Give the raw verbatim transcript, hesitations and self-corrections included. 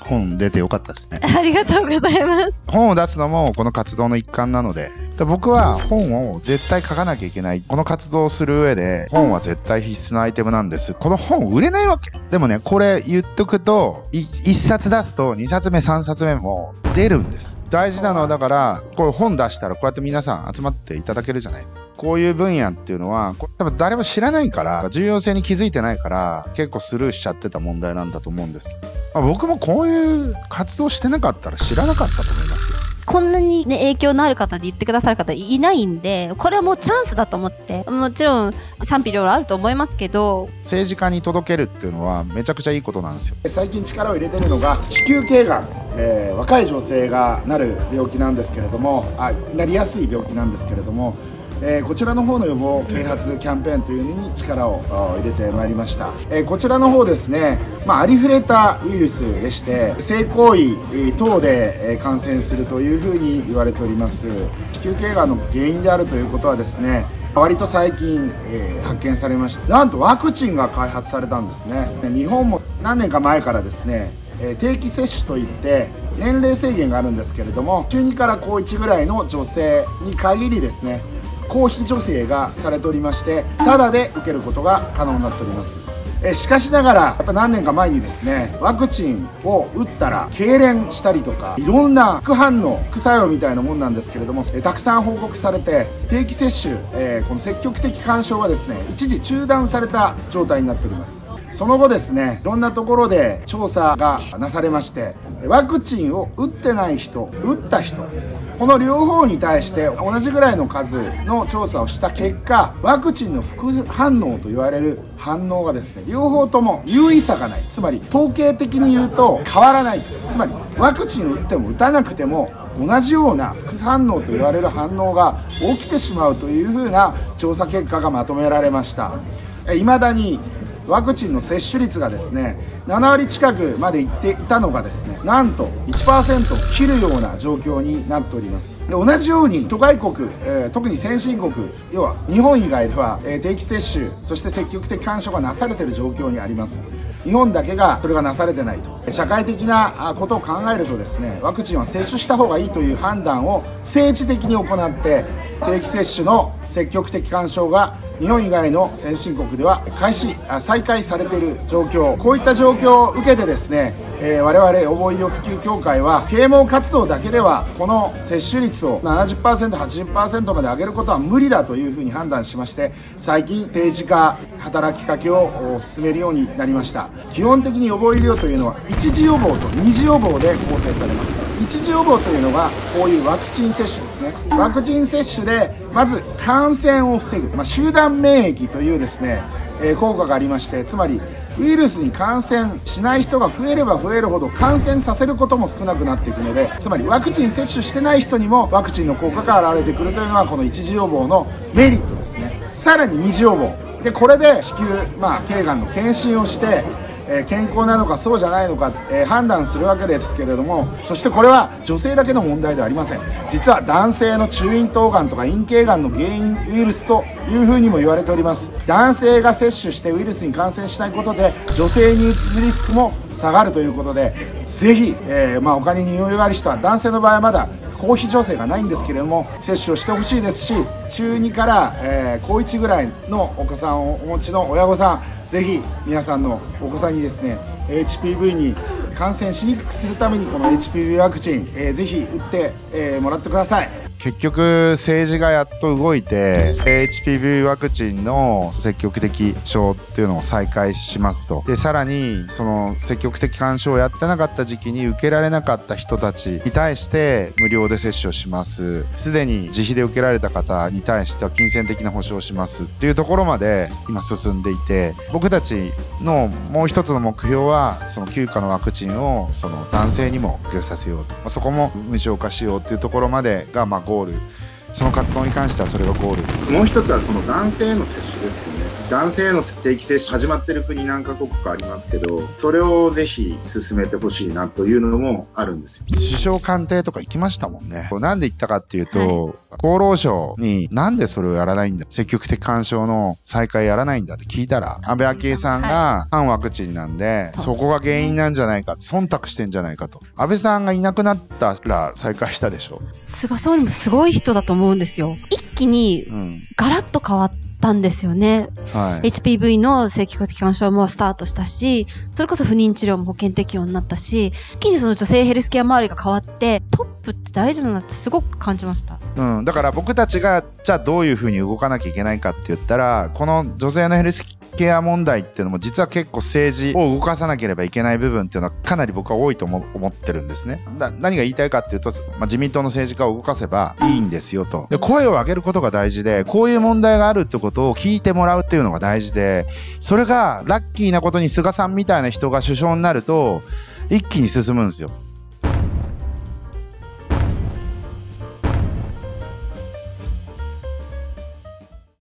本出てよかったですね。 ありがとうございます。 本を出すのもこの活動の一環なので、で僕は本を絶対書かなきゃいけない。この活動をする上で本は絶対必須のアイテムなんです。この本売れないわけ。でもね、これ言っとくと、い一冊出すと二冊目三冊目も出るんです。大事なのはだから、こう本出したらこうやって皆さん集まっていただけるじゃない。こういう分野っていうのは、多分誰も知らないから、重要性に気づいてないから、結構スルーしちゃってた問題なんだと思うんですけど、まあ、僕もこういう活動してなかったら知らなかったと思いますよ。 こんなにね、影響のある方で言ってくださる方いないんで、これはもうチャンスだと思って、もちろん賛否両論あると思いますけど、 政治家に届けるっていうのはめちゃくちゃいいことなんですよ。 最近力を入れてるのが子宮頸がん、えー、若い女性がなる病気なんですけれども、あなりやすい病気なんですけれども、えー、こちらの方の予防啓発キャンペーンというのに力を入れてまいりました。えー、こちらの方ですね、まあ、ありふれたウイルスでして、性行為等で感染するというふうに言われております。子宮頸がんの原因であるということはですね、割と最近、えー、発見されました。なんとワクチンが開発されたんですね。日本も何年か前からですね、定期接種といって年齢制限があるんですけれども、中にから高いちぐらいの女性に限りですね、公費助成がされておりまして、タダで受けることが可能になっております。えしかしながら、やっぱ何年か前にですね、ワクチンを打ったら痙攣したりとか、いろんな副反応副作用みたいなもんなんですけれども、えたくさん報告されて、定期接種、えー、この積極的勧奨がですね、一時中断された状態になっております。その後ですね、いろんなところで調査がなされまして、ワクチンを打ってない人、打った人、この両方に対して同じぐらいの数の調査をした結果、ワクチンの副反応と言われる反応がですね、両方とも有意差がない。つまり統計的に言うと変わらない。つまりワクチンを打っても打たなくても同じような副反応と言われる反応が起きてしまうというふうな調査結果がまとめられました。いまだにワクチンの接種率がですね、ななわり近くまでいっていたのがですね、なんと いちパーセント を切るような状況になっております。で同じように諸外国、えー、特に先進国、要は日本以外では、えー、定期接種、そして積極的勧奨がなされている状況にあります。日本だけがそれがなされてないと。社会的なことを考えるとですね、ワクチンは接種した方がいいという判断を政治的に行って、定期接種の積極的勧奨が日本以外の先進国では開始再開されている状況、こういった状況を受けてですね、えー、我々予防医療普及協会は啓蒙活動だけではこの接種率を ななじゅっパーセント、はちじゅっパーセント まで上げることは無理だというふうに判断しまして、最近定時化働きかけを進めるようになりました。基本的に予防医療というのは一次予防と二次予防で構成されます。一次予防というのがこういうワクチン接種ですね。ワクチン接種でまず感染を防ぐ、まあ、集団免疫というですね、えー、効果がありまして、つまりウイルスに感染しない人が増えれば増えるほど感染させることも少なくなっていくので、つまりワクチン接種してない人にもワクチンの効果が現れてくるというのがこの一次予防のメリットですね。さらに二次予防で、これで子宮、まあ、頸がんの検診をしてえー、健康なのかそうじゃないのか、えー、判断するわけですけれども、そしてこれは女性だけの問題ではありません。実は男性の中咽頭がんとか陰茎がんの原因ウイルスというふうにも言われております。男性が接種してウイルスに感染しないことで女性にうつすリスクも下がるということで、ぜひ、えーまあ、お金に余裕がある人は、男性の場合はまだ公費助成がないんですけれども接種をしてほしいですし、中にから、えー、高いちぐらいのお子さんをお持ちの親御さん、ぜひ皆さんのお子さんにですね エイチピーブイ に感染しにくくするためにこの エイチピーブイ ワクチン、えー、ぜひ打って、えー、もらってください。 結局政治がやっと動いて エイチピーブイ ワクチンの積極的勧奨っていうのを再開しますと。でさらにその積極的勧奨をやってなかった時期に受けられなかった人たちに対して無料で接種をします。すでに自費で受けられた方に対しては金銭的な保証をしますっていうところまで今進んでいて、僕たちのもう一つの目標はその休暇のワクチンをその男性にも普及させようと、まあ、そこも無償化しようっていうところまでがまあゴール、その活動に関してはそれがゴール。もう一つはその男性への接種ですよね。 男性への定期接種始まってる国何カ国かありますけど、それをぜひ進めてほしいなというのもあるんですよ。首相官邸とか行きましたもんね。なんで行ったかっていうと、はい、厚労省になんでそれをやらないんだ、積極的勧奨の再開やらないんだって聞いたら、安倍昭恵さんが反ワクチンなんで、はい、そこが原因なんじゃないか、忖度してんじゃないかと。安倍さんがいなくなったら再開したでしょ。 菅総理もすごい人だと思うんですよ。一気にガラッと変わったんですよね。はい、エイチピーブイ の積極的勧奨もスタートしたし、それこそ不妊治療も保険適用になったし、一気にその女性ヘルスケア周りが変わって、トップって大事だなってすごく感じました。 うん、だから僕たちがじゃあどういうふうに動かなきゃいけないかって言ったら、この女性のヘルスケア問題っていうのも実は結構政治を動かさなければいけない部分っていうのはかなり僕は多いと思ってるんですね。だ何が言いたいかっていうと、まあ、自民党の政治家を動かせばいいんですよと。で、声を上げることが大事で、こういう問題があるってことを聞いてもらうっていうのが大事で、それがラッキーなことに菅さんみたいな人が首相になると一気に進むんですよ。